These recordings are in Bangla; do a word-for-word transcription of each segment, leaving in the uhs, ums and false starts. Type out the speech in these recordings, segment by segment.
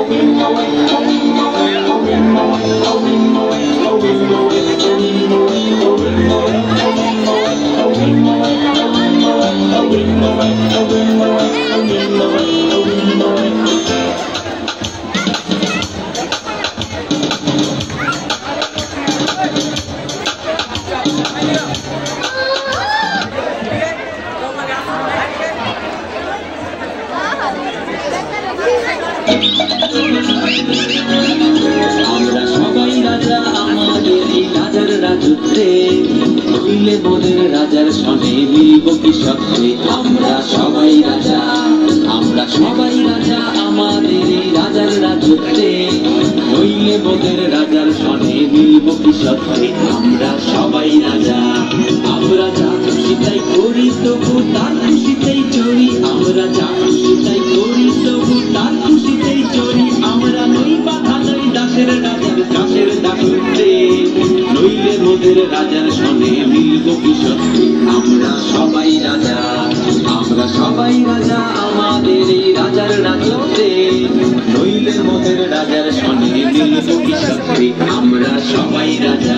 আমরা সবাই রাজা আমাদের এই রাজার রাজত্বে, নইলে মোদের রাজার সনে মিলব কি সত্যে। আমরা সবাই রাজা, আমরা সবাই রাজা আমাদের এই রাজার রাজত্বে, নইলে মোদের রাজার সনে মিলব কি সত্যে। আমরা সবাই রাজা, আমরা যা খুশি তাই করি তবু তার খুশিতেই চড়ি। আমরা যা খুশি তাই করি তবু তার খুশিতেই চড়ি। আমরা নই বাধা নই দাসের রাজার দাসের দাসত্বে, নইলে মোদের রাজার সনে মিলব কি সত্যি। আমরা সবাই রাজা, আমরা সবাই রাজা আমাদের এই রাজার রাজত্বে, নইলে মোদের রাজার সনে মিলব কি সত্যি। আমরা সবাই রাজা।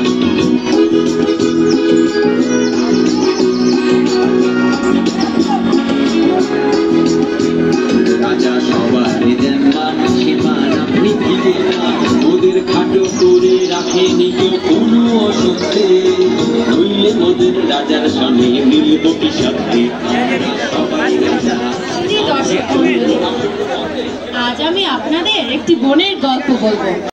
রাজা সবারই দেন মান, সীমান আপনি কি দেন, ওদের খাটো করে রাখেনি কেউ কোনো অসুখে, নইলে মোদের রাজার সনে মিলব কি সত্যি। সবাই রাজা। আজ আমি আপনাদের একটি বনের গল্প বলবো।